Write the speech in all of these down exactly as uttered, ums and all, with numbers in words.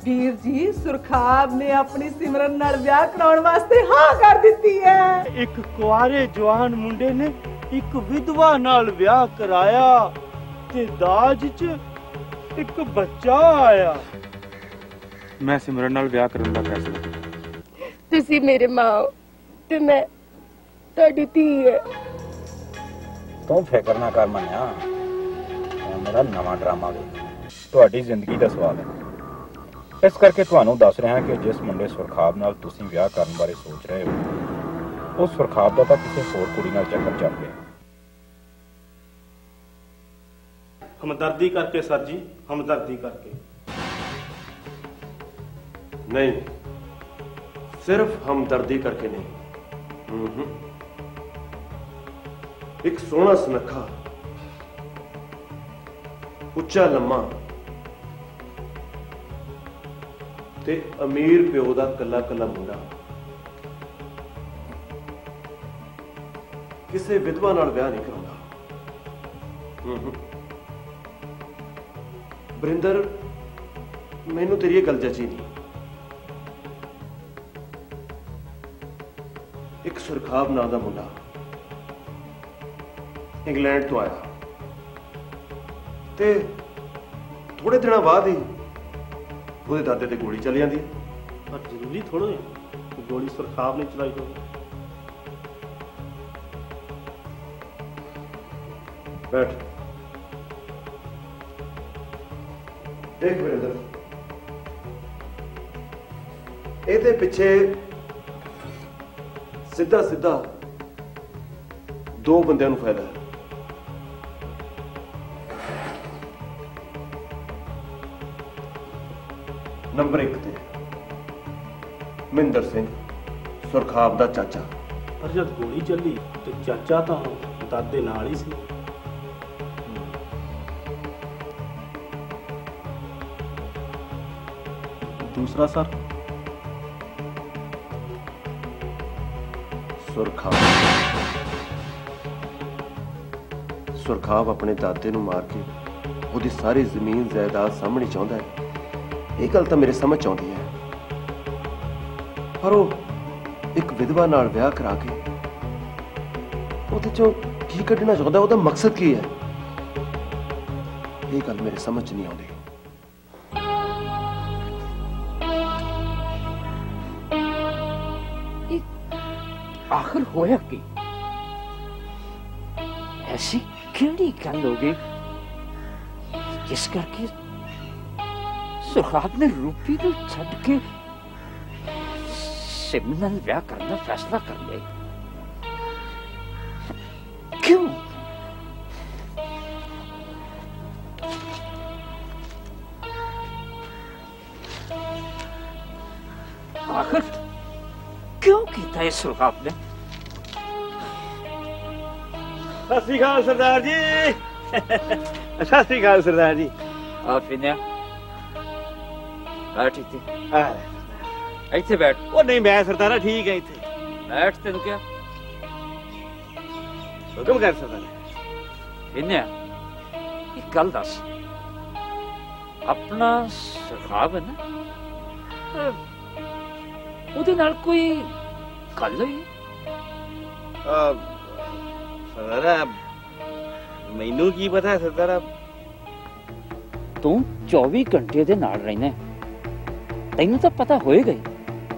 ਵੀਰ ਜੀ ਸੁਰਖਾਬ ਨੇ ਆਪਣੀ ਸਿਮਰਨ ਨਾਲ ਵਿਆਹ ਕਰਾਉਣ ਵਾਸਤੇ ਹਾਂ ਕਰ ਦਿੱਤੀ ਹੈ। ਇੱਕ ਕੁਆਰੇ ਜਵਾਨ ਮੁੰਡੇ ਨੇ ਇੱਕ ਵਿਧਵਾ ਨਾਲ ਵਿਆਹ ਕਰਾਇਆ ਤੇ ਦਾਜ 'ਚ ਇੱਕ ਬੱਚਾ ਆਇਆ। ਮੈਂ ਸਿਮਰਨ ਨਾਲ ਵਿਆਹ ਕਰਨ ਦਾ ਫੈਸਲਾ ਕੀਤਾ। ਤੁਸੀਂ ਮੇਰੇ ਮਾਂ ਹੋ ਤੇ ਮੈਂ ਤੁਹਾਡੀ ਧੀ ਹੈ। ਤੂੰ ਫਿਕਰ ਨਾ ਕਰ ਮੰਨਿਆ, ਮੇਰਾ ਨਵਾਂ ਡਰਾਮਾ ਵੇ ਤੁਹਾਡੀ ਜ਼ਿੰਦਗੀ ਦਾ ਸਵਾਲ ਹੈ। ਇਸ ਕਰਕੇ ਤੁਹਾਨੂੰ ਦੱਸ ਰਿਹਾ ਕਿ ਜਿਸ ਮੁੰਡੇ ਸੁਰਖਾਬ ਨਾਲ ਤੁਸੀਂ ਵਿਆਹ ਕਰਨ ਬਾਰੇ ਸੋਚ ਰਹੇ ਹੋ, ਉਸ ਸੁਰਖਾਬ ਦਾ ਤਾਂ ਕਿਸੇ ਹੋਰ ਕੁੜੀ ਨਾਲ ਚੱਕਰ ਚੱਲ ਰਿਹਾ। ਹਮਦਰਦੀ ਕਰਕੇ ਸਰ ਜੀ, ਹਮਦਰਦੀ ਕਰਕੇ। नहीं, सिर्फ हमदर्दी करके नहीं। एक सोहना सुनखा उच्चा लम्मा ते अमीर प्यो दा कला कला मुंडा किसे विधवा नाल विआह नहीं कराउंदा। बरिंदर, मैनू तेरी गल जची नहीं। एक सुरखाब नाम का मुंडा इंग्लैंड तो आया ते थोड़े दिनों बाद ही ਉਹਦੇ ਦਾਦੇ ਤੇ ਗੋਲੀ ਚੱਲ ਜਾਂਦੀ ਹੈ। पर जरूरी थोड़ा है कि गोली सुरखाब ने चलाई हो। बैठ देख वीरेंद्र, ਇਹਦੇ ਪਿੱਛੇ ਸਿੱਧਾ ਸਿੱਧਾ ਦੋ ਬੰਦਿਆਂ ਨੂੰ ਫਾਇਦਾ ਹੈ। ਨੰਬਰ ਇੱਕ ਤੇ ਮਹਿੰਦਰ ਸਿੰਘ ਸੁਰਖਾਬ ਦਾ ਚਾਚਾ। पर जब गोली चली तो चाचा तो दादे नाल ही सी। दूसरा सर सुरखाब सुरखाब अपने दादे नूं मार के ਉਹਦੀ सारी जमीन जायदाद सामने चाहता है। ये गल तो मेरे समझ आती है, पर वो एक विधवा नाल विआह करा के ਉਹਦੇ ਚੋਂ ਕੀ ਕੱਢਣਾ ਚਾਹੁੰਦਾ, ਉਹਦਾ ਮਕਸਦ ਕੀ ਹੈ, ਇਹ ਗੱਲ ਮੇਰੇ ਸਮਝ ਨਹੀਂ ਆਉਂਦੀ। आखिर होया की? ऐसी केड़ी गल हो गई जिस करके सुरखाब ने रूपी को छड़ के सिमरन नाल विआह करने का फैसला कर लिया? क्यों? आखिर क्यों किया है सुरखाब ने? सत श्री अकाल सरदार जी। सत श्री अकाल सरदार जी। आप इन्हें बैठ इत्थे। इत्थे बैठ। ओ नहीं मैं सरदारा ठीक है इत्थे बैठ। तेन क्या हुक्म कर सरदार। इन्हें एक गल दस, अपना सुरखाब है ना, ਉਹਦੇ ਨਾਲ ਕੋਈ ਗੱਲ ਹੋਈ? सरदारा मैनू की पता है सरदारा। तू चौबी घंटे दे नाल रहना, तैनू तो पता होएगा ही।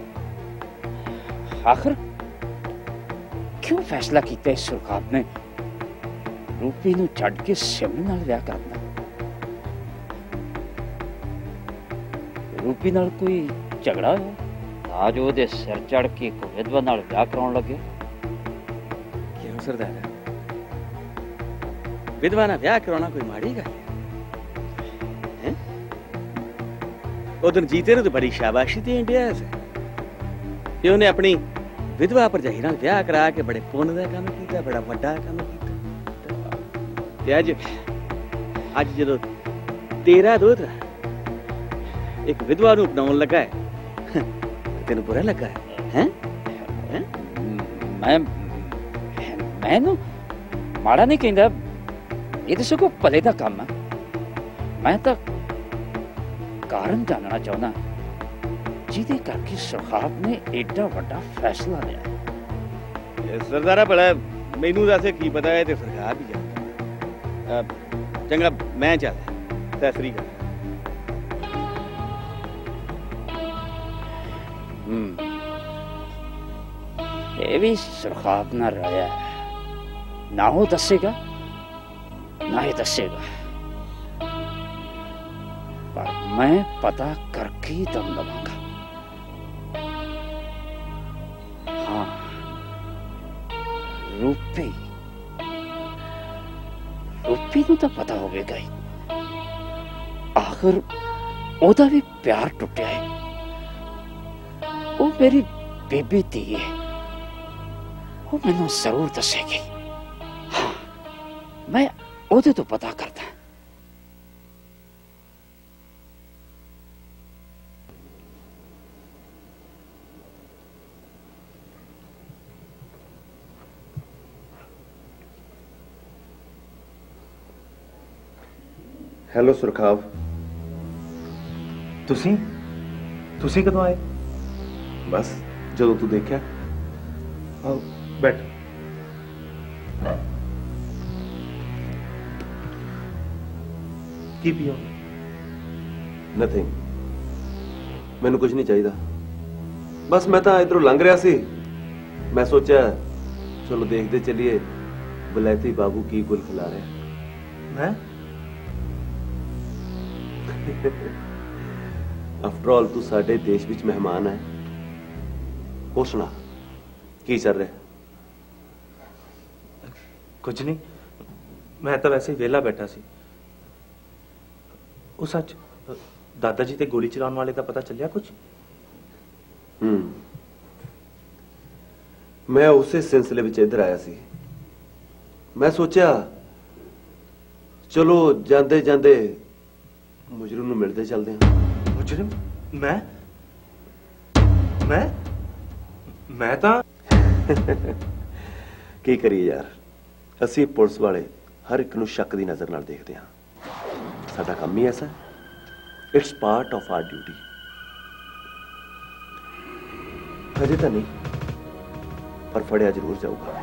आखिर क्यों फैसला किया इस सुरखाब ने रूपी नू छड़ के सिमरन नाल विआह करना? रूपी नाल कोई झगड़ा होया आज ਉਹਦੇ ਸਿਰ ਚੜ ਕੇ ਇੱਕ ਵਿਧਵਾ ਨਾਲ ਵਿਆਹ ਕਰਾਉਣ ਲੱਗੇ? ਕਿਉਂ ਸਰਦਾਰਾ, ਵਿਧਵਾ ਨਾਲ ਵਿਆਹ ਕਰਾਉਣਾ ਕੋਈ ਮਾੜੀ ਗੱਲ ਹੈ? ਉਦੋਂ ਜੀਤੇ ਨੂੰ ਤਾਂ ਬੜੀ ਸ਼ਾਬਾਸ਼ੀ ਦੇਣ ਡਿਆ ਸੀ ਕਿ ਉਹਨੇ ਆਪਣੀ ਵਿਧਵਾ ਭਰਜਾਈ ਨਾਲ ਵਿਆਹ ਕਰਾ ਕੇ ਬੜੇ ਪੁੰਨ ਦਾ ਕੰਮ ਕੀਤਾ, ਬੜਾ ਵੱਡਾ ਕੰਮ ਕੀਤਾ। ਤੇ ਅੱਜ ਅੱਜ ਜਦੋਂ ਤੇਰਾ ਦੋਹਤਰਾ ਇੱਕ ਵਿਧਵਾ ਨੂੰ ਅਪਣਾਉਣ ਲੱਗਾ ਹੈ, तेन बुरा लगा है? हैं? हैं? मैं मैनू माड़ा नहीं कहता, ये तो सगों भले दा काम है। मैं तो कारण जानना चाहना ਜਿਹਦੇ ਕਰਕੇ ਸੁਰਖਾਬ ਨੇ ਏਡਾ ਵੱਡਾ ਫੈਸਲਾ ਲਿਆ। ਇਹ ਸਰਦਾਰਾ ਭਲਾ ਮੈਨੂੰ ਦੱਸੇ ਕੀ ਪਤਾ ਹੈ ਤੇ ਸਰਕਾਰ ਹੀ ਜਾਣਦਾ। ਅਹ ਚੰਗਾ ਮੈਂ ਚੱਲ ਸਤਿ ਸ੍ਰੀ ਅਕਾਲ। ਹੂੰ ਇਹ ਵੀ ਸੁਰਖਾਬ ਨਾਲ ਰਾਇਆ ਹੈ, ਨਾ ਉਹ ਦੱਸੇਗਾ ਨਾ ਹੀ ਦੱਸੇਗਾ, ਪਰ ਮੈਂ ਪਤਾ ਕਰਕੇ ਹੀ ਦਮ ਲਵਾਂਗਾ। हाँ रूपी रूपी ਨੂੰ ਤਾਂ ਪਤਾ ਹੋਵੇਗਾ ਹੀ, ਆਖਰ ਉਹਦਾ ਵੀ ਪਿਆਰ ਟੁੱਟਿਆ ਹੈ। ਉਹ ਮੇਰੀ ਬੇਬੀ ਧੀ ਹੈ, ਉਹ ਮੈਨੂੰ ਜ਼ਰੂਰ ਦੱਸੇਗੀ। ਹਾਂ ਮੈਂ ਉਹਦੇ ਤੋਂ ਪਤਾ ਕਰਦਾ। ਹੈਲੋ ਸੁਰਖਾਬ, ਤੁਸੀਂ ਤੁਸੀਂ ਕਦੋਂ ਆਏ? ਬਸ ਜਦੋਂ ਤੂੰ ਦੇਖਿਆ। ਆਓ ਬੈਠ। ਕੀ ਪੀਓ? ਨਥਿੰਗ, ਮੈਨੂੰ ਕੁਝ ਨਹੀਂ ਚਾਹੀਦਾ। ਬਸ ਮੈਂ ਤਾਂ ਇਧਰੋਂ ਲੰਘ ਰਿਹਾ ਸੀ, ਮੈਂ ਸੋਚਿਆ ਚਲੋ ਦੇਖਦੇ ਚੱਲੀਏ ਬਲੈਤੀ ਬਾਬੂ ਕੀ ਗੁਲ ਖਿਲਾ ਰਿਹਾ। ਮੈਂ ਆਫਟਰ ਆਲ ਤੂੰ ਸਾਡੇ ਦੇਸ਼ ਵਿੱਚ ਮਹਿਮਾਨ ਹੈ। ਹੋਰ ਸੁਣਾ ਕੀ ਚੱਲ ਰਿਹਾ? ਕੁਝ ਨਹੀਂ, ਮੈਂ ਤਾਂ ਵੈਸੇ ਹੀ ਵਿਹਲਾ ਬੈਠਾ ਸੀ। ਉਹ ਸੱਚ, ਦਾਦਾ ਜੀ ਤੇ ਗੋਲੀ ਚਲਾਉਣ ਵਾਲੇ ਦਾ ਪਤਾ ਚੱਲਿਆ ਕੁਝ? ਹੂੰ ਮੈਂ ਉਸੇ ਸਿਲਸਿਲੇ ਵਿੱਚ ਇੱਧਰ ਆਇਆ ਸੀ। ਮੈਂ ਸੋਚਿਆ ਚਲੋ ਜਾਂਦੇ ਜਾਂਦੇ ਮੁਜਰਮ ਨੂੰ ਮਿਲਦੇ ਚੱਲਦੇ ਹਾਂ। ਮੁਜਰਮ? ਮੈਂ ਮੈਂ ਮੈਂ ਤਾਂ ਕੀ ਕਰੀਏ ਯਾਰ, ਅਸੀਂ ਪੁਲਿਸ ਵਾਲੇ ਹਰ ਇੱਕ ਨੂੰ ਸ਼ੱਕ ਦੀ ਨਜ਼ਰ ਨਾਲ ਦੇਖਦੇ ਹਾਂ। ਸਾਡਾ ਕੰਮ ਹੀ ਐਸਾ, it's part of our duty. ਹਜੇ ਤਾਂ ਨਹੀਂ, ਪਰ ਫੜਿਆ ਜ਼ਰੂਰ ਜਾਊਗਾ।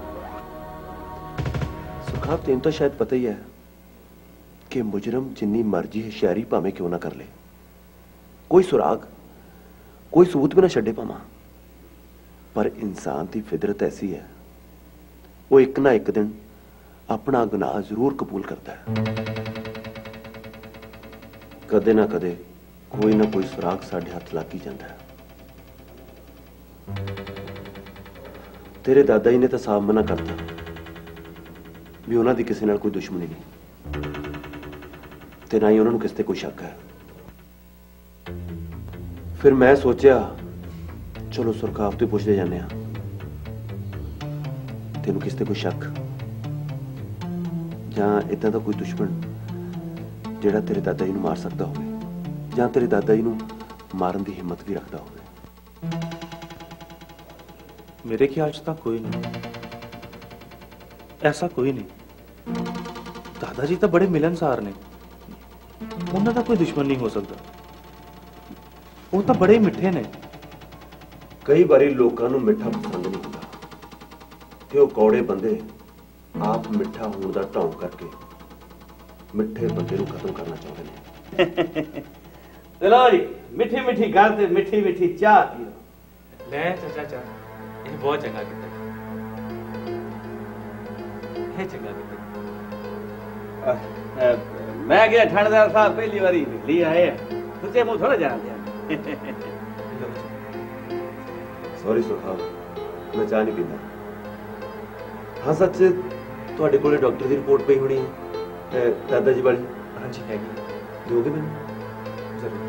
ਸੁਖਾਬ, ਤੈਨੂੰ ਤਾਂ ਸ਼ਾਇਦ ਪਤਾ ਹੀ ਹੈ ਕਿ ਮੁਜਰਮ ਜਿੰਨੀ ਮਰਜ਼ੀ ਹੁਸ਼ਿਆਰੀ ਭਾਵੇਂ ਕਿਉਂ ਨਾ ਕਰ ਲੇ, ਕੋਈ ਸੁਰਾਗ ਕੋਈ ਸਬੂਤ ਵੀ ਨਾ ਛੱਡੇ ਭਾਵਾਂ, ਪਰ ਇਨਸਾਨ ਦੀ ਫਿਦਰਤ ਐਸੀ ਹੈ, ਉਹ ਇੱਕ ਨਾ ਇੱਕ ਦਿਨ ਆਪਣਾ ਗੁਨਾਹ ਜ਼ਰੂਰ ਕਬੂਲ ਕਰਦਾ ਹੈ। ਕਦੇ ਨਾ ਕਦੇ ਕੋਈ ਨਾ ਕੋਈ ਸੁਰਾਗ ਸਾਡੇ ਹੱਥ ਲੱਗ ਹੀ ਜਾਂਦਾ ਹੈ। ਤੇਰੇ ਦਾਦਾ ਜੀ ਨੇ ਤਾਂ ਸਾਫ਼ ਮਨਾ ਕਰਤਾ ਵੀ ਉਹਨਾਂ ਦੀ ਕਿਸੇ ਨਾਲ ਕੋਈ ਦੁਸ਼ਮਣੀ ਨਹੀਂ, ਤੇ ਨਾ ਹੀ ਉਹਨਾਂ ਨੂੰ ਕਿਸੇ ਤੇ ਕੋਈ ਸ਼ੱਕ ਹੈ। ਫਿਰ ਮੈਂ ਸੋਚਿਆ ਚਲੋ ਸੁਰਖਾਬ ਤੋਂ ਪੁੱਛਦੇ ਜਾਂਦੇ ਆ, ਤੈਨੂੰ ਕਿਸੇ ਤੇ ਕੋਈ ਸ਼ੱਕ ਜਾਂ ਇਦਾਂ ਦਾ ਕੋਈ ਦੁਸ਼ਮਣ ਜਿਹੜਾ ਤੇਰੇ ਦਾਦਾ ਜੀ ਨੂੰ ਮਾਰ ਸਕਦਾ ਹੋਵੇ, ਜਾਂ ਤੇਰੇ ਦਾਦਾ ਜੀ ਨੂੰ ਮਾਰਨ ਦੀ ਹਿੰਮਤ ਵੀ ਰੱਖਦਾ ਹੋਵੇ? ਮੇਰੇ ਖਿਆਲ 'ਚ ਤਾਂ ਕੋਈ ਨਹੀਂ, ਐਸਾ ਕੋਈ ਨਹੀਂ। ਦਾਦਾ ਜੀ ਤਾਂ ਬੜੇ ਮਿਲਨਸਾਰ ਨੇ, ਉਹਨਾਂ ਦਾ ਕੋਈ ਦੁਸ਼ਮਣ ਨਹੀਂ ਹੋ ਸਕਦਾ। ਉਹ ਤਾਂ ਬੜੇ ਮਿੱਠੇ ਨੇ। ਕਈ ਵਾਰੀ ਲੋਕਾਂ ਨੂੰ ਮਿੱਠਾ ਪਸੰਦ ਨਹੀਂ ਹੁੰਦਾ ਤੇ ਉਹ ਕੌੜੇ ਬੰਦੇ ਆਪ ਮਿੱਠਾ ਹੋਣ ਦਾ ਢੌਂਗ ਕਰਕੇ ਮਿੱਠੇ ਬੰਦੇ ਨੂੰ ਖਤਮ ਕਰਨਾ ਚਾਹੁੰਦੇ ਨੇ। ਚਲੋ ਜੀ, ਮਿੱਠੀ ਮਿੱਠੀ ਗੱਲ ਤੇ ਮਿੱਠੀ ਮਿੱਠੀ ਚਾਹ ਪੀ ਲਓ। ਲੈ ਚਾਚਾ ਚਾਹ, ਇਹ ਬਹੁਤ ਚੰਗਾ ਕੀਤਾ, ਇਹ ਚੰਗਾ ਕੀਤਾ। ਮੈਂ ਕਿਹਾ ਠੰਡਦਾਰ ਸਾਹਿਬ ਪਹਿਲੀ ਵਾਰੀ ਦਿੱਲੀ ਆਏ ਆ, ਸੁੱਚੇ ਮੂੰਹ ਥੋੜਾ ਜਾਣਦੇ ਆ। ਸੌਰੀ ਸੁਖਾਬ, ਮੈਂ ਚਾਹ ਨਹੀਂ ਪੀਂਦਾ। ਹਾਂ ਸੱਚ, ਤੁਹਾਡੇ ਕੋਲੇ ਡਾਕਟਰ ਦੀ ਰਿਪੋਰਟ ਪਈ ਹੋਣੀ ਹੈ ਦਾਦਾ ਜੀ ਵਾਲੀ? ਹਾਂਜੀ ਹੈਗੀ। ਦਿਓਗੇ ਮੈਨੂੰ? ਜ਼ਰੂਰ।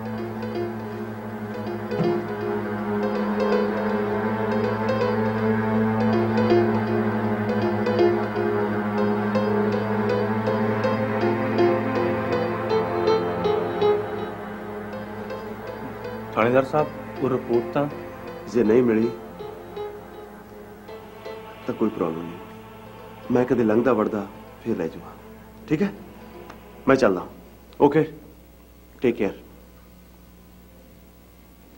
ਥਾਣੇਦਾਰ ਸਾਹਿਬ, ਉਹ ਰਿਪੋਰਟ ਤਾਂ ਜੇ ਨਹੀਂ ਮਿਲੀ ਤਾਂ ਕੋਈ ਪ੍ਰੋਬਲਮ ਨਹੀਂ, ਮੈਂ ਕਦੇ ਲੰਘਦਾ ਵੜਦਾ ਫਿਰ ਲੈ ਜਾਊਗਾ। ਠੀਕ ਹੈ, ਮੈਂ ਚੱਲਦਾ। Okay, take care.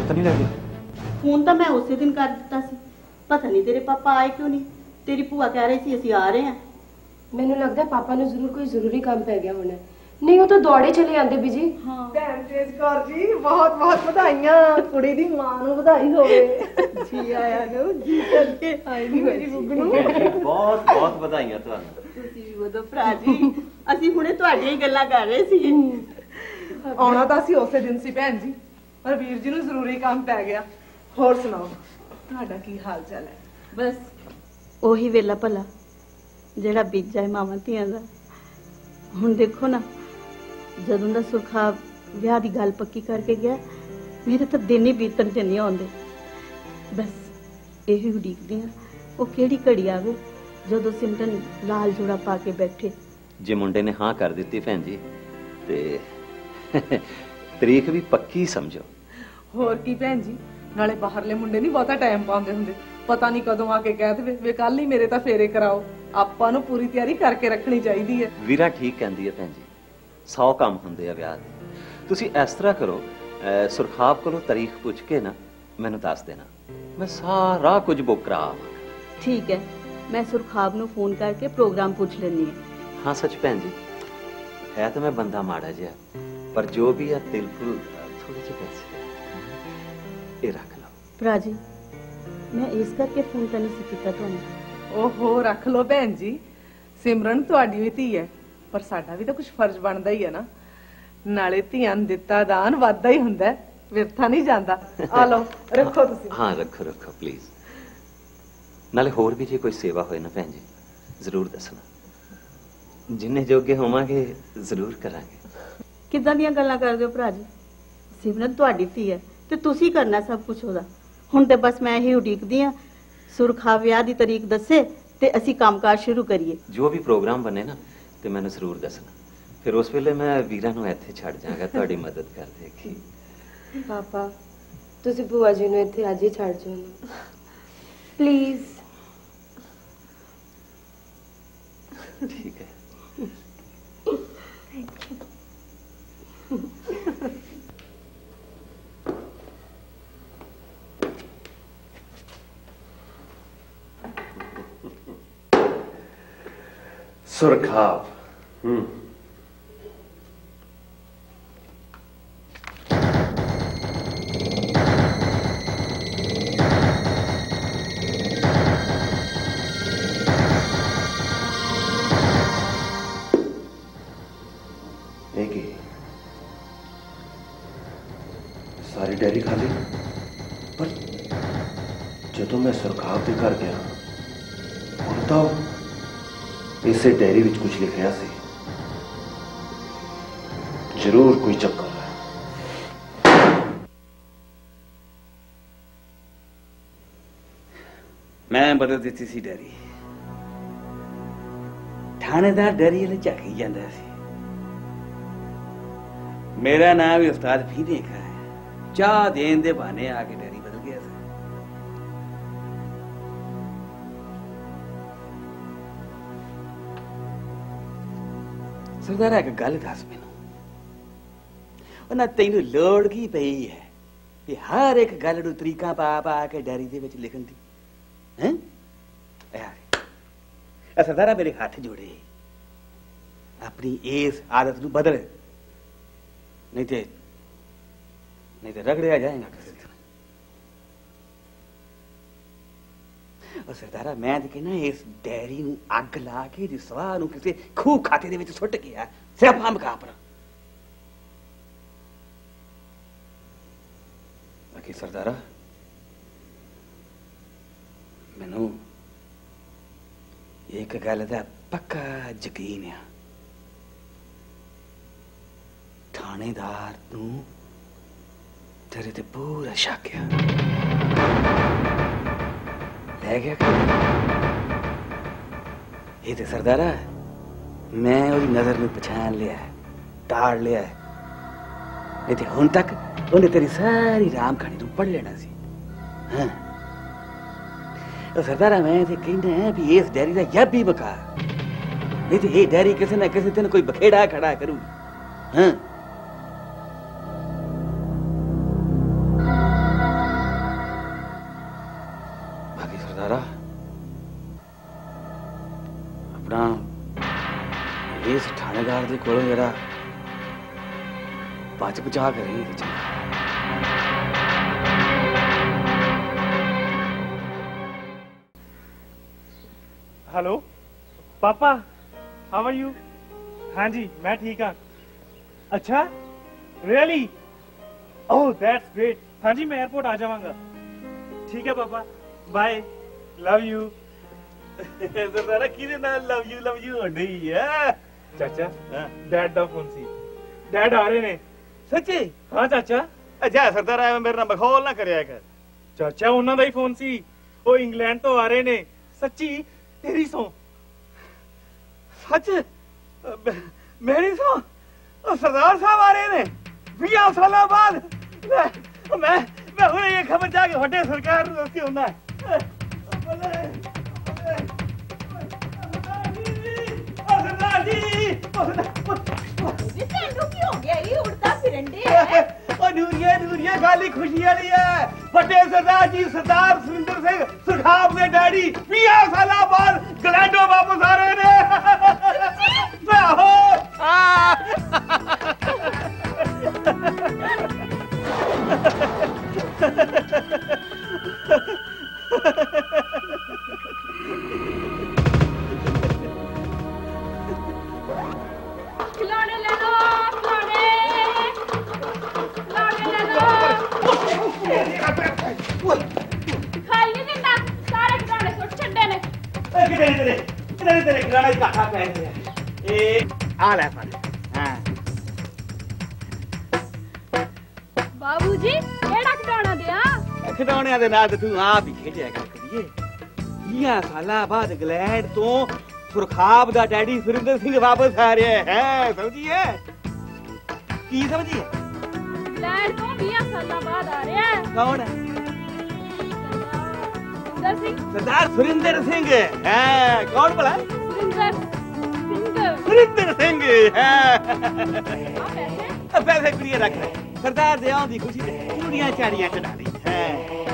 ਡਰ ਤਾਂ ਨਹੀਂ ਲੱਗਦਾ? ਫੋਨ ਤਾਂ ਮੈਂ ਉਸੇ ਦਿਨ ਕਰ ਦਿੱਤਾ ਸੀ। ਪਤਾ ਨਹੀਂ ਤੇਰੇ ਪਾਪਾ ਆਏ ਕਿਉਂ ਨਹੀਂ। ਤੇਰੀ ਭੂਆ ਕਹਿ ਰਹੀ ਸੀ ਅਸੀਂ ਆ ਰਹੇ ਹਾਂ। ਮੈਨੂੰ ਲੱਗਦਾ ਪਾਪਾ ਨੂੰ ਜ਼ਰੂਰ ਕੋਈ ਜ਼ਰੂਰੀ ਕੰਮ ਪੈ ਗਿਆ ਹੋਣਾ, ਨਹੀਂ ਉਹ ਤਾਂ ਦੌੜੇ ਚਲੇ ਆਂਦੇ ਬੀਜੀ। ਹਾਂ ਭੈਣ ਤੇਜ ਕੌਰ ਜੀ ਬਹੁਤ ਬਹੁਤ ਵਧਾਈਆਂ। ਕੁੜੀ ਦੀ ਮਾਂ ਨੂੰ ਵਧਾਈ ਹੋਵੇ। ਜੀ ਆਇਆਂ ਨੂੰ, ਜੀ ਕਰਕੇ ਆਈ ਨਹੀਂ ਮੇਰੀ ਗੁੱਗੂ। ਬਹੁਤ ਬਹੁਤ ਵਧਾਈਆਂ ਤੁਹਾਨੂੰ। ਤੁਸੀਂ ਵੀ ਵਧੋ ਭਰਾ ਜੀ। ਅਸੀਂ ਹੁਣੇ ਤੁਹਾਡੀਆਂ ਹੀ ਗੱਲਾਂ ਕਰ ਰਹੇ ਸੀ। ਆਉਣਾ ਤਾਂ ਅਸੀਂ ਉਸੇ ਦਿਨ ਸੀ ਭੈਣ ਜੀ, ਪਰ ਵੀਰ ਜੀ ਨੂੰ ਜ਼ਰੂਰੀ ਕੰਮ ਪੈ ਗਿਆ। ਹੋਰ ਸੁਣਾਓ, ਤੁਹਾਡਾ ਕੀ ਹਾਲ ਚਾਲ ਹੈ? ਬਸ ਉਹੀ ਵੇਲਾ ਭਲਾ ਜਿਹੜਾ ਬੀਤ ਜਾਏ ਮਾਵਾਂ ਧੀਆਂ ਦਾ। ਹੁਣ ਦੇਖੋ ਨਾ, ਜਦੋਂ ਦਾ ਸੁਰਖਾ ਵਿਆਹ ਦੀ ਗੱਲ ਪੱਕੀ ਕਰਕੇ ਗਿਆ, ਮੇਰੇ ਤਾਂ ਦਿਨ ਹੀ ਬੀਤਣ ਚ ਨਹੀਂ ਆਉਂਦੇ। ਬਸ ਇਹੀ ਉਡੀਕਦੀ ਆ ਉਹ ਕਿਹੜੀ ਘੜੀ ਆਵੇ ਜਦੋਂ ਸਿਮਰਨ ਲਾਲ ਜੋੜਾ ਪਾ ਕੇ ਬੈਠੇ। ਜੇ ਮੁੰਡੇ ਨੇ ਹਾਂ ਕਰ ਦਿੱਤੀ ਭੈਣ ਜੀ ਤੇ ਤਰੀਕ ਵੀ ਪੱਕੀ ਸਮਝੋ। ਹੋਰ ਕੀ ਭੈਣ ਜੀ, ਨਾਲੇ ਬਾਹਰਲੇ ਮੁੰਡੇ ਨਹੀਂ ਬਹੁਤਾ ਟਾਈਮ ਪਾਉਂਦੇ ਹੁੰਦੇ। ਪਤਾ ਨਹੀਂ ਕਦੋਂ ਆ ਕੇ ਕਹਿ ਦੇਵੇ ਵੇ ਕੱਲ ਹੀ ਮੇਰੇ ਤਾਂ ਫੇਰੇ ਕਰਾਓ। ਆਪਾਂ ਨੂੰ ਪੂਰੀ ਤਿਆਰੀ ਕਰਕੇ ਰੱਖਣੀ ਚਾਹੀਦੀ ਹੈ। ਵੀਰਾ ਠੀਕ ਕਹਿੰਦੀ ਹੈ ਭੈਣ ਜੀ, ਸੌ ਕੰਮ ਹੁੰਦੇ ਆ ਵਿਆਹ ਦੇ। ਤੁਸੀਂ ਇਸ ਤਰ੍ਹਾਂ ਕਰੋ, ਸੁਰਖਾਬ ਕੋਲੋਂ ਤਾਰੀਖ ਪੁੱਛ ਕੇ ਨਾ ਮੈਨੂੰ ਦੱਸ ਦੇਣਾ, ਮੈਂ ਸਾਰਾ ਕੁਝ ਬੁੱਕ ਕਰਾ ਆਵਾਂਗਾ। ਠੀਕ ਹੈ, ਮੈਂ ਸੁਰਖਾਬ ਨੂੰ ਫੋਨ ਕਰਕੇ ਪ੍ਰੋਗਰਾਮ ਪੁੱਛ ਲੈਂਦੀ ਹਾਂ। ਹਾਂ ਸੱਚ ਭੈਣ ਜੀ, ਹੈ ਤਾਂ ਮੈਂ ਬੰਦਾ ਮਾੜਾ ਜਿਹਾ, ਪਰ ਜੋ ਵੀ ਆ ਦਿਲ ਫੁੱਲ ਥੋੜੇ ਜਿਹੇ ਪੈਸੇ ਇਹ ਰੱਖ ਲਓ। ਭਰਾ ਜੀ ਮੈਂ ਇਸ ਕਰਕੇ ਫੋਨ ਤਾਂ ਨਹੀਂ ਸੀ ਕੀਤਾ ਤੁਹਾਨੂੰ। ਓਹੋ ਰੱਖ ਲੋ ਭੈਣ ਜੀ, ਸਿਮਰਨ ਤੁਹਾਡੀ ਵੀ ਧੀ ਹੈ, ਪਰ ਸਾਡਾ ਵੀ ਤਾਂ ਕੁਝ ਫਰਜ਼ ਬਣਦਾ ਹੀ ਹੈ ਨਾ। ਨਾਲੇ ਧੀਆਂ ਨੂੰ ਦਿੱਤਾ ਦਾਨ ਵਾਧਾ ਹੀ ਹੁੰਦਾ, ਵਿਰਥਾ ਨਹੀਂ ਜਾਂਦਾ। ਆ ਲਓ ਰੱਖੋ ਤੁਸੀਂ। ਹਾਂ ਰੱਖੋ ਰੱਖੋ ਪਲੀਜ਼। ਨਾਲੇ ਹੋਰ ਵੀ ਜੇ ਕੋਈ ਸੇਵਾ ਹੋਏ ਨਾ ਭੈਣ ਜੀ ਜ਼ਰੂਰ ਦੱਸਣਾ, ਜਿੰਨੇ ਜੋਗੇ ਹੋਵਾਂਗੇ ਜ਼ਰੂਰ ਕਰਾਂਗੇ। ਕਿੱਦਾਂ ਦੀਆਂ ਗੱਲਾਂ ਕਰਦੇ ਹੋ ਭਰਾ ਜੀ? ਸਿਮਰਨ ਤੁਹਾਡੀ ਧੀ ਹੈ ਤੇ ਤੁਸੀਂ ਕਰਨਾ ਸਭ ਕੁਝ ਉਹਦਾ। ਹੁਣ ਤੇ ਬਸ ਮੈਂ ਹੀ ਉਡੀਕਦੀ ਆ ਸੁਰਖਾ ਵਿਆਹ ਦੀ ਤਾਰੀਖ ਦੱਸੇ ਤੇ ਅਸੀਂ ਕੰਮਕਾਜ ਸ਼ੁਰੂ ਕਰੀਏ। ਜੋ ਵੀ ਪ੍ਰੋਗਰਾਮ ਬਣੇ ਨਾ ਤੇ ਮੈਨੂੰ ਜ਼ਰੂਰ ਦੱਸਣਾ, ਫਿਰ ਉਸ ਵੇਲੇ ਮੈਂ ਵੀਰਾ ਨੂੰ ਇੱਥੇ ਛੱਡ ਜਾਵਾਂਗਾ ਤੁਹਾਡੀ ਮਦਦ ਕਰ ਦੇਗੀ। ਪਾਪਾ ਤੁਸੀਂ ਭੂਆ ਜੀ ਨੂੰ ਇੱਥੇ ਅੱਜ ਹੀ ਛੱਡ ਜਾਓ ਨਾ ਪਲੀਜ਼। ਠੀਕ ਹੈ। सुरखाब हम्म सारी डेयरी खाली, पर जो मैं सुरखाब के घर गया उन्हें तो इसे डायरी विच कुछ लिखा सी, जरूर कोई चक्कर है। मैं बदल दी सी डायरी, थानेदार डायरी वाले झाकी जाता सी। मेरा नाम भी उस्ताद भी देखा है, चाह देन दे बहाने आके डायरी बदल गया सी। सरदारा एक गल दस मैनू, तेन लोड़ की पई है कि हर एक गल नूं तरीका पा पा के डायरी दे विच लिखण दी? हैं यार सरदारा मेरे हाथ जोड़े, अपनी इस आदत नूं बदल, नहीं ते नहीं ते रगड़िया जाएगा किसी दिन। और सरदारा मैं तो कहना इस डायरी नूं अग ला के इहदी सवाह नूं किसी खूह खाते दे विच सुੱਟ गया सियापा मुका अपना। बाकी सरदारा मैनू एक गल दा पक्का यकीन है, थानेदार नूं तेरे ते पूरा शक है। ले गया क्या? ये तो सरदारा मैं उसकी नजर में पछाण लिया है, ताड़ लिया है, नहीं तो हुण तक उन्हें तेरी सारी राम कहानी तू पढ़ लेना सी। हाँ तो सरदारा मैं तो कहना है भी इस डायरी का जब भी बका, नहीं तो ये डायरी किसी ना किसी दिन कोई बखेड़ा खड़ा करूंगी। हाँ ਉਹਦੇ ਕੋਲੋਂ ਜਿਹੜਾ ਬਚ ਬਚਾ ਕੇ ਰਹੀ ਤੇ ਚੰਗਾ। हेलो पापा, हाउ आर यू? हाँ जी मैं ठीक हाँ। अच्छा रियली? Oh that's great. हाँ जी मैं एयरपोर्ट आ जाऊंगा। ठीक है पापा, बाय, लव यू। सरदारा किदे नाल लव यू लव यू होंदी है? चाचा डैड दा फोन सी, डैड आ रहे ने। सच्ची? हाँ चाचा। अच्छा सरदारा मेरे नाल बखौल ना करया कर। चाचा उन्हां दा ही फोन सी, ओ इंग्लैंड तो आ रहे ने। सच्ची तेरी सौ? सच मेरी सौ? सरदार साहब आ रहे ने बीस साल बाद? मैं मैं हुणे ये खबर जाके वड्डे सरकार नूं दस्सी हुंदा है। सरदार जी तेनू की हो गया? ये उड़ता फिरन दे है। ओ नूरिया नूरिया गाली खुशी वाली है। ਵੱਡੇ ਸਰਦਾਰ ਜੀ ਸਰਦਾਰ ਸੁਰਿੰਦਰ ਸਿੰਘ ਸੁਖਾਬ ਦੇ ਡੈਡੀ ਵੀਹ ਸਾਲਾਂ ਬਾਅਦ ਗਲੈਂਡੋ ਵਾਪਸ ਆ ਰਹੇ ਨੇ। ਆਹੋ खिलौने ले लो, खिलौने खिलौने ले लो। खाई नहीं दिंदा, सारे खिलौने सुट छड्डे ने। ए किधर तेरे किधर तेरे खिलौने इकट्ठा कर दे। ए आ ले फड़। हां बाबूजी केड़ा खिलौना दिया? खिडौणिਆਂ ਦੇ ਨਾਲ ਤੂੰ ਆਪ ਹੀ ਖੇਡਿਆ ਕਰ ਕਰੀਏ। ਵੀਹ ਸਾਲਾਂ ਬਾਅਦ ਇੰਗਲੈਂਡ ਤੋਂ ਸੁਰਖਾਬ ਦਾ ਡੈਡੀ ਸੁਰਿੰਦਰ ਸਿੰਘ ਵਾਪਸ ਆ ਰਿਹਾ ਹੈ। ਸਮਝੀਏ? ਕੀ ਸਮਝੀਏ? इंग्लैंड तो बीस साल बाद आ रहा है। कौन है? सुरिंदर सिंह। सरदार सुरिंदर सिंह है। कौन बोला? सुरिंदर सिंह। सुरिंदर सिंह है। पैसे पैसे कुड़िया रख ले। सरदार दे आउं दी खुशी ते चूड़ियां चाड़ियां कढा ली है।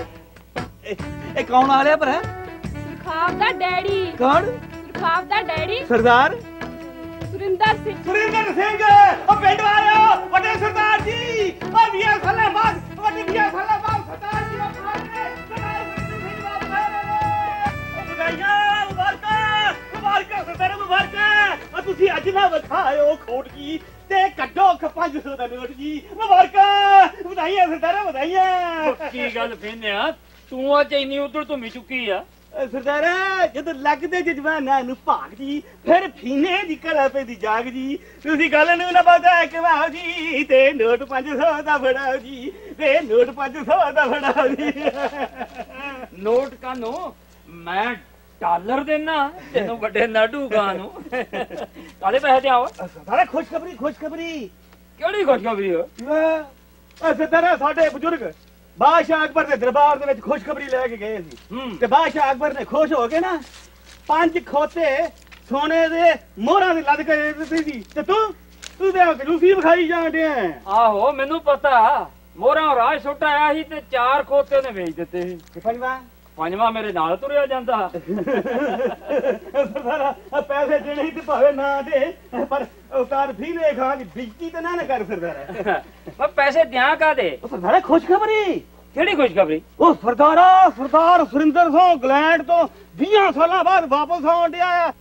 ए कौन आ रहा पर है? सुरखाब दा डैडी। कौन? सुरखाब दा डैडी सरदार सुरिंदर सिंह। सुरिंदर सिंह ओ पिंड वालियो ਵੱਡੇ ਸਰਦਾਰ ਜੀ ओ ਵੀਹ ਸਾਲਾਂ ਬਾਅਦ ਵੱਡੇ ਵੀਹ ਸਾਲਾਂ ਬਾਅਦ ਸਰਦਾਰ ਜੀ ਵਾਪਸ ਆ ਰਹੇ ਨੇ। ਸਰਦਾਰ ਸੁਰਿੰਦਰ ਸਿੰਘ ਵਾਪਸ ਆ ਰਹੇ ਨੇ। ਵਧਾਈਆਂ ਮੁਬਾਰਕਾਂ ਮੁਬਾਰਕਾਂ ਸਰਦਾਰ ਮੁਬਾਰਕਾਂ। ਆ ਤੁਸੀਂ ਅੱਜ ਨਾ ਵਿਖਾਇਓ ਖੋਟ ਜੀ ਤੇ ਕੱਢੋ ਪੰਜ ਸੌ ਦਾ ਨੋਟ ਜੀ। ਮੁਬਾਰਕਾਂ ਵਧਾਈਆਂ ਸਰਦਾਰ ਵਧਾਈਆਂ। ਕੀ ਗੱਲ ਫੇਨਿਆ ਤੂੰ ਅੱਜ ਇੰਨੀ ਉਧਰ ਧੁੰਮੀ ਚੁੱਕੀ ਆ? ਸਰਦਾਰ ਜਦੋਂ ਲੱਗਦੇ ਜਜਮਾਨਾਂ ਨੂੰ ਭਾਗ ਜੀ ਫਿਰ ਫੀਨੇ ਦੀ ਕਲਾ ਪੈਂਦੀ ਜਾਗ ਜੀ। ਤੁਸੀਂ ਗੱਲ ਨੂੰ ਨਾ ਪਤਾ ਕਿਵਾਓ ਜੀ ਤੇ ਨੋਟ ਪੰਜ ਸੌ ਦਾ ਫੜਾਓ ਜੀ ਤੇ ਨੋਟ ਪੰਜ ਸੌ ਦਾ ਫੜਾਓ ਜੀ। ਨੋਟ ਕਾਨੂੰ ਮੈਂ ਡਾਲਰ ਦੇਣਾ ਤੈਨੂੰ ਵੱਡੇ ਨਾਡੂਗਾ ਨੂੰ। ਕਾਲੇ ਪੈਸੇ ਤੇ ਆਓ। ਸਰਦਾਰ ਖੁਸ਼ਖਬਰੀ ਖੁਸ਼ਖਬਰੀ। ਕਿਹੜੀ ਖੁਸ਼ਖਬਰੀ ਹੋ? ਸਰਦਾਰ ਸਾਡੇ ਬਜ਼ੁਰਗ ਬਾਦਸ਼ਾਹ ਅਕਬਰ ਦੇ ਦਰਬਾਰ ਦੇ ਵਿੱਚ ਖੁਸ਼ਖਬਰੀ ਲੈ ਕੇ ਗਏ ਸੀ ਤੇ ਬਾਦਸ਼ਾਹ ਅਕਬਰ ਨੇ ਖੁਸ਼ ਹੋ ਕੇ ਨਾ ਪੰਜ ਖੋਤੇ ਸੋਨੇ ਦੇ ਮੋਹਰਾਂ ਦੇ ਲੱਦ ਕੇ ਦਿੱਤੇ ਸੀ ਤੇ ਤੂੰ ਤੂੰ ਤੇ ਜਲੂਸੀ ਵਿਖਾਈ ਜਾਂਦੇ ਆ। ਆਹੋ ਮੈਨੂੰ ਪਤਾ ਮੋਹਰਾਂ ਰਾਜ ਸੁੱਟ ਆਇਆ ਸੀ ਤੇ ਚਾਰ ਖੋਤੇ ਨੇ ਵੇਚ ਦਿੱਤੇ ਸੀ। ਤੇ ਪੰਜਵਾਂ ਪੰਜਵਾਂ ਮੇਰੇ ਨਾਲ ਤੁਰਿਆ ਜਾਂਦਾ। ਸਰਦਾਰਾ ਪੈਸੇ ਦੇਣੇ ਤੇ ਭਾਵੇਂ ਨਾ ਦੇ ਪਰ ਉਤਾਰ ਫੀਲੇ ਖਾਂ ਦੀ ਬੇਇੱਜ਼ਤੀ ਤਾਂ ਨਾ ਨਾ ਕਰ ਸਰਦਾਰਾ। ਮੈਂ ਪੈਸੇ ਦਿਆਂ ਕਾਦੇ? ਸਰਦਾਰਾ ਖੁਸ਼ਖਬਰੀ। ਕਿਹੜੀ ਖੁਸ਼ਖਬਰੀ? ਉਹ ਸਰਦਾਰਾ ਸਰਦਾਰ ਸੁਰਿੰਦਰ ਸਿੰਘ ਇੰਗਲੈਂਡ ਤੋਂ ਵੀਹ ਸਾਲਾਂ ਬਾਅਦ ਵਾਪਸ ਆਉਣ ਡਿਆ ਆ।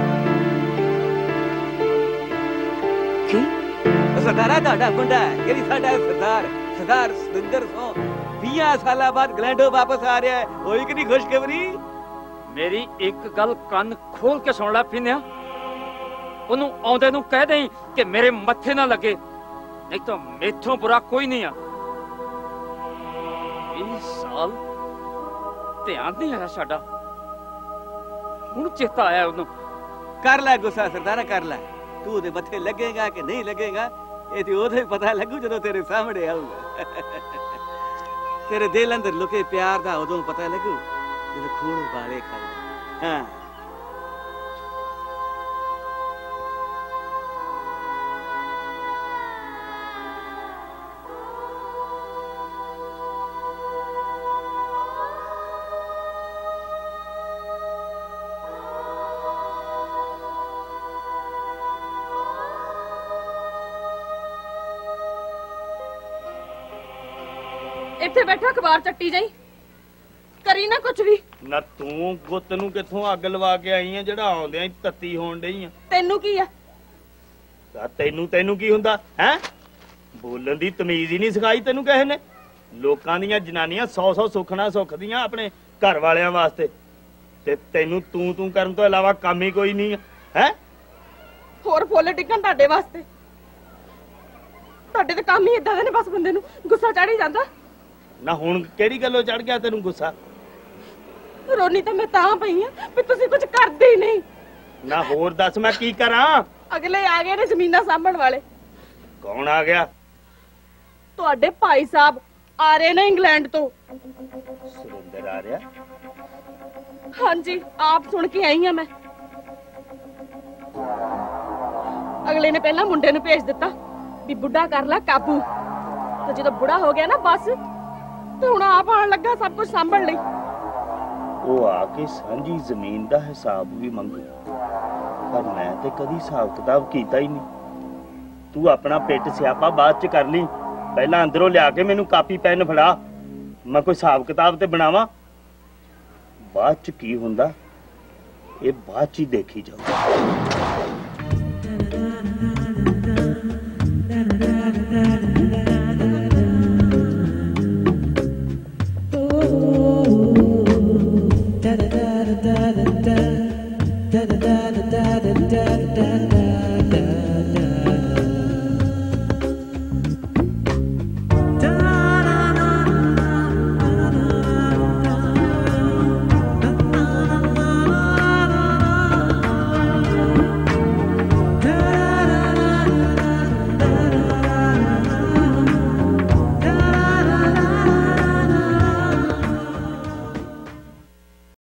ਕੀ? ਸਰਦਾਰਾ ਤੁਹਾਡਾ ਮੁੰਡਾ ਜਿਹੜੀ ਸਾਡਾ ਸਰਦਾਰ ਸਰਦਾਰ ਸੁਰਿੰਦਰ ਸਿੰਘ ਵੀਹ ਸਾਲਾਂ ਬਾਅਦ ਇੰਗਲੈਂਡੋਂ ਵਾਪਸ ਆ ਰਿਹਾ ਹੈ। ਹੋਈ ਕਿ ਨਹੀਂ ਖੁਸ਼ਖਬਰੀ? ਮੇਰੀ ਇੱਕ ਗੱਲ ਕੰਨ ਖੋਲ ਕੇ ਸੁਣ ਲੈ ਫਿਨਿਆ। ਉਹਨੂੰ ਆਉਂਦੇ ਨੂੰ ਕਹਿ ਦੇਈਂ ਕਿ ਮੇਰੇ ਮੱਥੇ ਨਾ ਲੱਗੇ ਨਹੀਂ ਤਾਂ ਮੇਥੋਂ ਬੁਰਾ ਕੋਈ ਨਹੀਂ ਆ। ਇਹ ਸਾਲ ਧਿਆਨ ਨਹੀਂ ਆਇਆ ਸਾਡਾ, ਹੁਣ ਚੇਤਾ ਆਇਆ ਉਹਨੂੰ। ਕਰ ਲੈ ਗੁੱਸਾ ਸਰਦਾਰਾ ਕਰ ਲੈ। ਤੂੰ ਉਹਦੇ ਮੱਥੇ ਲੱਗੇਗਾ ਕਿ ਨਹੀਂ ਲੱਗੇਗਾ ਇਹ ਤੇ ਉਹਦੇ ਪਤਾ ਲੱਗੂ ਜਦੋਂ ਤੇਰੇ ਸਾਹਮਣੇ ਆਊਗਾ। ਤੇਰੇ ਦਿਲ ਅੰਦਰ ਲੁਕੇ ਪਿਆਰ ਦਾ ਉਦੋਂ ਪਤਾ ਲੱਗੂ ਜਦੋਂ ਖੂਨ ਵਾਲੇ ਖਾਊ। ਹਾਂ ਇੱਥੇ ਬੈਠਾ ਅਖਬਾਰ ਚੱਟੀ ਜਾਈ, ਕਰੀ ਨਾ ਕੁਝ ਵੀ। ਨਾ ਤੂੰ ਗੁੱਤ ਨੂੰ ਕਿੱਥੋਂ ਅੱਗ ਲਵਾ ਕੇ ਆਈ ਆ ਜਿਹੜਾ ਆਉਂਦਿਆਂ ਹੀ ਤੱਤੀ ਹੋਣ ਡਈ ਆ? ਤੈਨੂੰ ਕੀ ਆ? ਤਾਂ ਤੈਨੂੰ ਤੈਨੂੰ ਕੀ ਹੁੰਦਾ ਹੈ? ਬੋਲਣ ਦੀ ਤਮੀਜ਼ ਹੀ ਨਹੀਂ ਸਿਖਾਈ ਤੈਨੂੰ ਕਿਸੇ ਨੇ। ਲੋਕਾਂ ਦੀਆਂ ਜਨਾਨੀਆਂ ਸੌ ਸੌ ਸੁੱਖਣਾ ਸੁੱਖਦੀਆਂ ਆਪਣੇ ਘਰ ਵਾਲਿਆਂ ਵਾਸਤੇ, ਤੇ ਤੈਨੂੰ ਤੂੰ ਤੂੰ ਕਰਨ ਤੋਂ ਇਲਾਵਾ ਕੰਮ ਹੀ ਕੋਈ ਨਹੀਂ ਹੈ। ਹੋਰ ਫੁੱਲ ਟਿਕਣ ਤੁਹਾਡੇ ਵਾਸਤੇ? ਤੁਹਾਡੇ ਤੇ ਕੰਮ ਹੀ ਇਦਾਂ ਦੇ ਨੇ, ਬਸ ਬੰਦੇ ਨੂੰ ਗੁੱਸਾ ਚੜ ਹੀ ਜਾਂਦਾ। ਨਾ ਹੁਣ ਕਿਹੜੀ ਗੱਲੋਂ ਚੜ ਗਿਆ ਤੈਨੂੰ ਗੁੱਸਾ? ਰੋਣੀ ਤਾਂ ਮੈਂ ਤਾਂ ਪਈ ਆ ਵੀ ਤੁਸੀਂ ਕੁਝ ਕਰਦੇ ਹੀ ਨਹੀਂ। ਨਾ ਹੋਰ ਦੱਸ ਮੈਂ ਕੀ ਕਰਾਂ? ਅਗਲੇ ਆ ਗਏ ਨੇ ਜ਼ਮੀਨਾਂ ਸਾਂਭਣ ਵਾਲੇ। ਕੌਣ ਆ ਗਿਆ? ਤੁਹਾਡੇ ਭਾਈ ਸਾਹਿਬ ਆ ਰਹੇ ਨੇ ਇੰਗਲੈਂਡ ਤੋਂ। ਸੁਰਿੰਦਰ ਆ ਰਿਹਾ? ਹਾਂਜੀ, ਆਪ ਸੁਣ ਕੇ ਆਈ ਆ ਮੈਂ। ਅਗਲੇ ਨੇ ਪਹਿਲਾਂ ਮੁੰਡੇ ਨੂੰ ਭੇਜ ਦਿੱਤਾ ਵੀ ਬੁੱਢਾ ਕਰ ਲੈ ਕਾਬੂ, ਤੇ ਜਦੋਂ ਬੁੜਾ ਹੋ ਗਿਆ ਨਾ ਬਸ, ਤੇ ਹੁਣ ਆਪ ਆਣ ਲੱਗਾ ਸਭ ਕੁਝ ਸਾਂਭਣ ਲਈ। ਉਹ ਆ ਕੇ ਸਾਂਝੀ ਜ਼ਮੀਨ ਦਾ ਹਿਸਾਬ ਵੀ ਮੰਗੂ, ਪਰ ਮੈਂ ਤੇ ਕਦੀ ਹਿਸਾਬ ਕਿਤਾਬ ਕੀਤਾ ਹੀ ਨਹੀਂ। ਤੂੰ ਆਪਣਾ ਪਿੱਟ ਸਿਆਪਾ ਬਾਅਦ ਚ ਕਰ ਲਈ, ਪਹਿਲਾਂ ਅੰਦਰੋਂ ਲਿਆ ਕੇ ਮੈਨੂੰ ਕਾਪੀ ਪੈਨ ਫੜਾ, ਮੈਂ ਕੋਈ ਹਿਸਾਬ ਕਿਤਾਬ ਤੇ ਬਣਾਵਾਂ। ਬਾਅਦ ਚ ਕੀ ਹੁੰਦਾ ਇਹ ਬਾਅਦ ਚ ਹੀ ਦੇਖੀ ਜਾਊ। da da da da da da da da da da da